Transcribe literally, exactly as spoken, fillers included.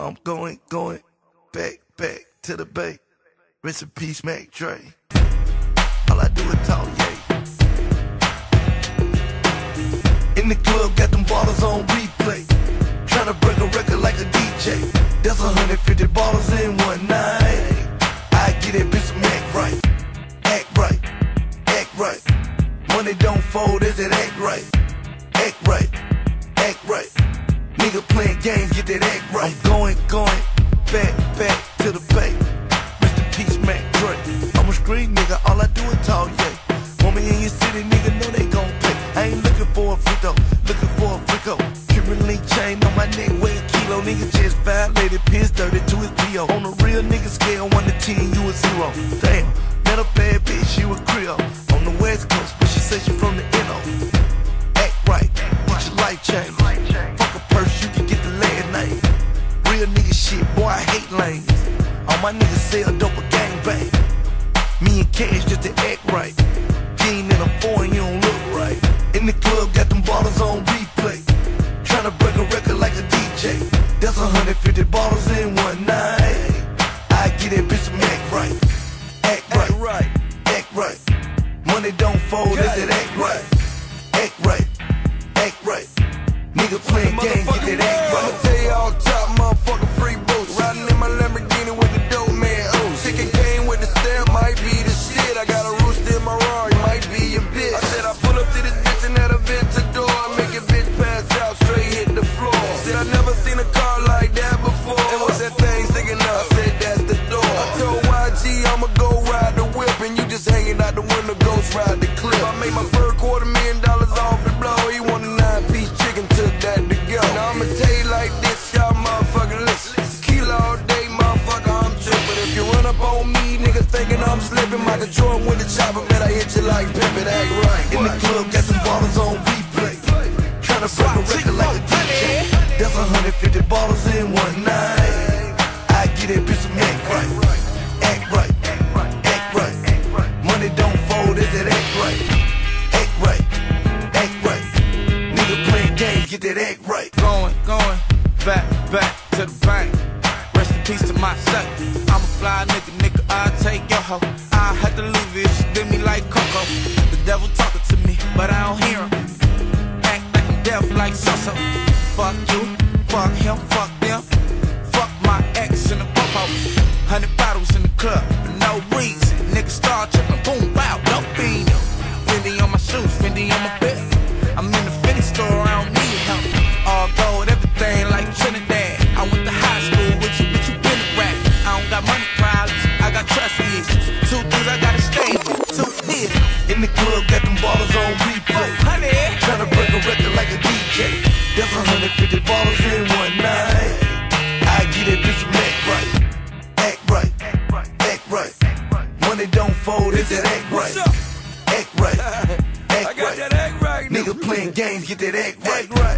I'm going, going back, back to the bay. Rest in peace, Mac Dre. All I do is talk, yeah. In the club, got them bottles on replay. Tryna break a record like a D J. That's one hundred fifty bottles in one night. I get that bitch some act right. Act right, act right. Money don't fold, is it act right? Act right, act right. Nigga playing games, get that act right. I'm going, going back, back to the bay. Rest in peace, Mac Dre. I'm a street nigga, all I do is talk, yeah. Want me in your city, nigga, know they gon' pay. I ain't looking for a freak though, looking for a freako. Cuban link chain on my neck, weigh a kilo. Nigga just violated, piss dirty to his P O. On a real nigga scale, one to ten, you a zero. Damn, met a bad bitch, she was Creole. On the west coast, but she said she from the N O. Act right, get your life change. Fuck a purse, you can get the last name. Real nigga shit, boy, I hate lanes. All my niggas sell dope a gangbang. Me and Cash just to act right. Being in a foreign, you don't look right. In the club, got them bottles on replay. Tryna break a record like a D J. That's one hundred fifty bottles in one night. I get that bitch some act right. Act right, act right, act right. Money don't fold, is it act right? Act right, act right. Nigga playing games, get that act right. I'ma tell you all top, motherfucking free boots. Riding in my Lamborghini with the dope man. Oh, chicken game with the stamp might be the shit. I got a rooster in my Rari, might be your bitch. I said I pull up to this bitch and at a Ventador. I make a bitch pass out, straight hit the floor. Said I never seen a car like that before. And what's that thing sticking up? I said that's the door. I told Y G I'ma go ride the whip, and you just hanging out the window, ghost ride the clip. I made my first quarter million dollars off the blow. He want a nine-piece chicken, took that to go. Now I'ma tell you like this, y'all motherfucking listen. Tequila all day, motherfucker, I'm trippin'. If you run up on me, niggas thinking I'm slipping. Michael Jordan with the chopper, man, I hit you like pimpin', act right. In the club, got some bottles on replay. Tryna break a record like a D J. That's one hundred fifty bottles in one night. I get that bitch some act right. Act right, act right. Money don't fold, is it act right? Act right, act right. Nigga playing games, get that act right. Going, going, back, back to the bank. Rest in peace to my set. I'm a fly nigga, nigga, I'll take your hoe. I had to leave it, she did me like Coco. The devil talking to me, but I don't hear him. Act like I'm deaf like so-so. Fuck you, fuck him, fuck them. Fuck my ex in the popo. Hundred bottles in the club, for no reason. Nigga start tripping, boom, bow, no bean. Fendi on my shoes, Fendi on my bed. I'm in the Fendi store, I don't need help. All gold, everything like Trinidad. I went to high school with you, but you been a rat. I don't got money problems, I got trust issues. Two things I gotta stay with, two this. In the club, got them bottles on replay. Honey, tryna break a record like a D J. That's one hundred fifty bottles in one night. I get that bitch some act right. Act right, act right. Money don't fold, is it act right? Act right, act right. I got that act right. Nigga playing games, get that act right.